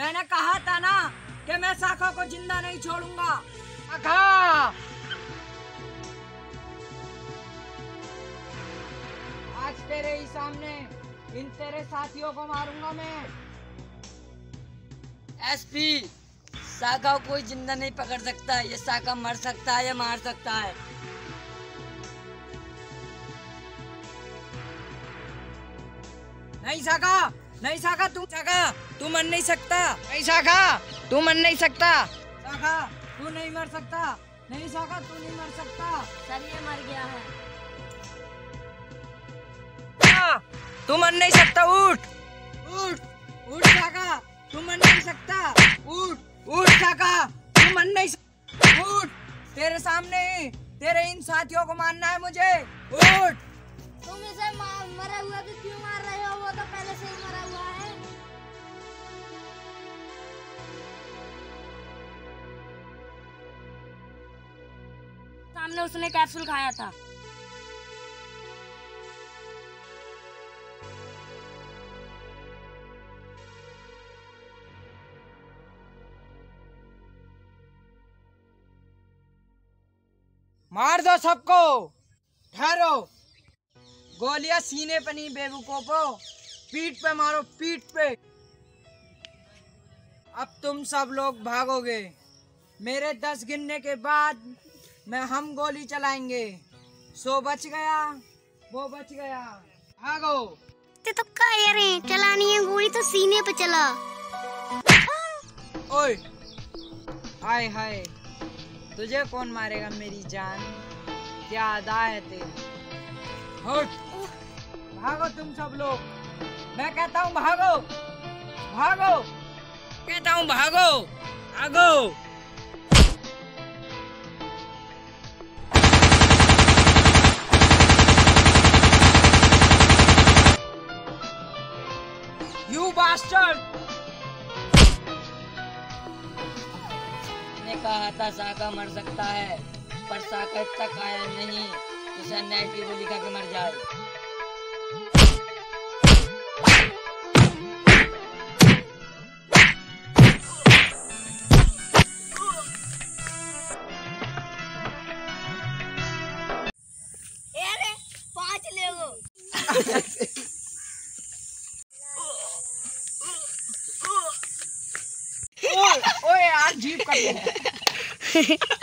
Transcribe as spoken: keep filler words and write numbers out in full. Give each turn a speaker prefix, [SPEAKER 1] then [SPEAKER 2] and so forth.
[SPEAKER 1] मैंने कहा था ना कि मैं शाखा को जिंदा नहीं छोड़ूंगा। शाखा, आज तेरे ही सामने इन तेरे साथियों को मारूंगा मैं।
[SPEAKER 2] एसपी, शाखा को कोई जिंदा नहीं पकड़ सकता। ये शाखा मर सकता है या मार सकता है।
[SPEAKER 1] नहीं शाखा, नहीं शाखा, तू शाखा तू मर नहीं सकता। नहीं शाखा तू मर नहीं सकता। शाखा तू नहीं मर सकता। नहीं शाखा तू नहीं मर सकता।
[SPEAKER 2] सर ये मर गया है।
[SPEAKER 1] तू मर नहीं सकता। उठ उठ उठ शाखा, तू मर नहीं सकता। उठ उठ शाखा, तू मर नहीं सकता। उठ, तेरे सामने ही तेरे इन साथियों को मारना है मुझे। उठ।
[SPEAKER 3] तुम इसे मरा हुआ तो क्यों मार रहे हो? वो तो पहले से ही मरा हुआ है।
[SPEAKER 2] सामने उसने कैप्सूल खाया था।
[SPEAKER 1] मार दो सबको। ठहरो, गोलियां सीने पे नहीं बेवकूफो, पीठ पे मारो, पीठ पे। अब तुम सब लोग भागोगे। मेरे दस गिनने के बाद मैं हम गोली चलाएंगे। सो बच गया, वो बच गया। भागो।
[SPEAKER 3] ते तो कह रहे हैं चलानी है गोली तो सीने पे चला।
[SPEAKER 1] ओए, हाय हाय, तुझे कौन मारेगा मेरी जान? क्या अदा है तेरी। हट, भागो तुम सब लोग। मैं कहता हूँ भागो, भागो, कहता हूँ भागो, भागो। You bastard!
[SPEAKER 2] मैंने कहा था शाखा मर सकता है, पर शाखा इतना कायल नहीं कि सनलाइट की गोली खा के मर जाए।
[SPEAKER 3] अरे पांच ले वो।
[SPEAKER 1] ओए ओए यार, जीप कर